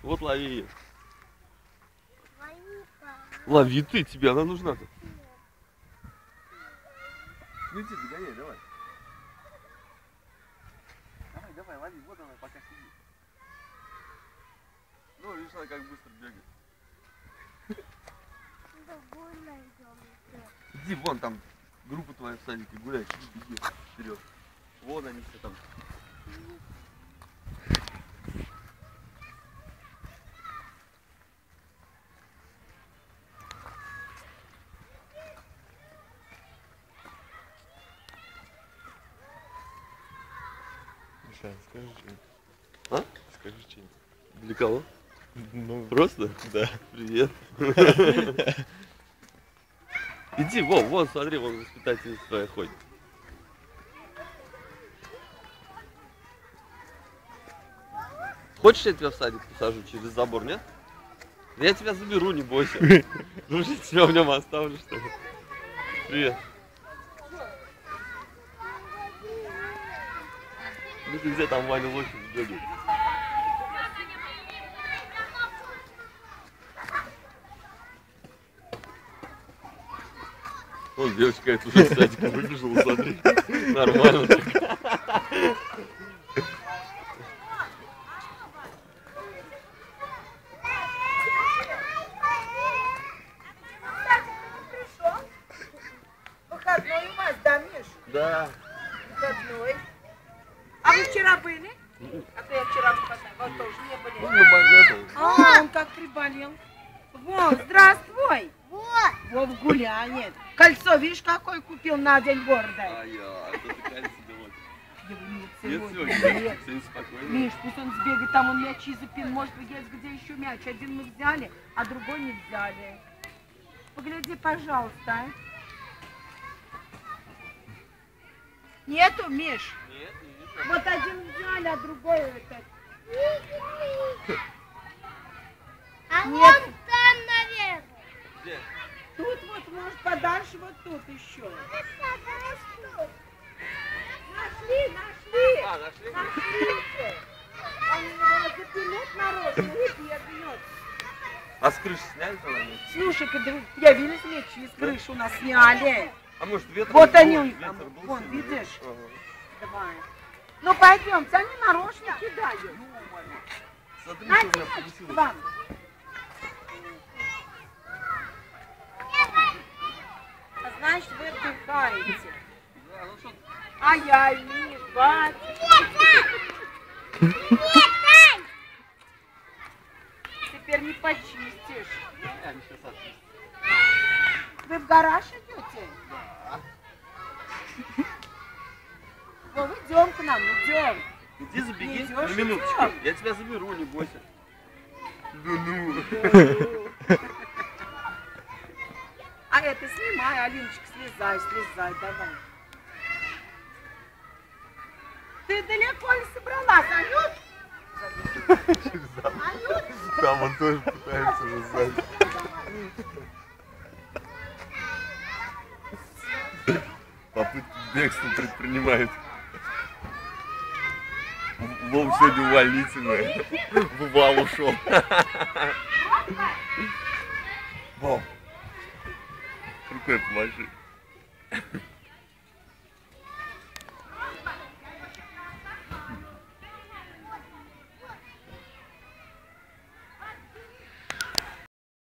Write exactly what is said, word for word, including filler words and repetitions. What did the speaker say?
Вот лови ее. Лови ты, тебе она нужна-то. Ну иди, догоняй, давай. Давай, давай, лови, вот она пока сидит. Ну, видишь, она как быстро бегает. Иди, вон там группа твоя в садике гуляет, иди вперед. Вон они все там. Миша, скажи что-нибудь. А? Скажи что-нибудь. Для кого? Ну, Просто? да. Привет. Иди, вон, вон, смотри, вон воспитательница твоя ходит. Хочешь, я тебя в садик посажу через забор, нет? Я тебя заберу, не бойся. Дружить тебя в нем оставлю, что ли? Привет. Ну ты где там Ваня лошадь бегает? Вон девочка это уже в садик выбежала, смотри. Нормально так. Выходной у вас, да, Миш? Да. Выходной. А вы вчера были? А то я вчера вот тоже не были. Ну, на богатого. А, он как приболел. Вот, здравствуй. Вот. Вов гуляет. Кольцо, видишь, какое купил на день города? А я, а то ты кольцо делать. Его не Нет, целует. сегодня, Нет. сегодня спокойно. Миш, пусть он сбегает, там он мячи запил. Может быть, есть где еще мяч. Один мы взяли, а другой не взяли. Погляди, пожалуйста. А? Нету, Миш? Нет, не видно. Вот один взяли, а другой этот. А Нет. вон там, наверное. Где? Тут вот, может, подальше, вот тут еще. Нашли, нашли. А, нашли? Нашли. Он его запилит наружу и бегает. А с крыши сняли тогда? Нет? Слушай-ка, да явились мячи, с крыши у нас сняли. А может ветер Вот был, они, ветер там, был вон, сильный, видишь? да? Ага. Давай. Ну, пойдемте, они нарочно кидают. Смотри, что у меня Найди к получилось. вам. А значит, вы отдыхаете. Да, ну что, Ай-яй, Миш, бать. Теперь не почистишь. они сейчас отпустят. Вы в гараж идете? Да. Вов, идем к нам, идем. Иди забеги Идёшь, на минуточку. идём. Я тебя заберу, не бойся. Да ну. А это снимай, Алиночка, слезай, слезай, давай. Ты далеко не собралась, Анют? Там он тоже пытается уже сзади. Попытки бегства предпринимают. Вов сегодня увольнительный. В вал ушел. Вов. Рукой помаши.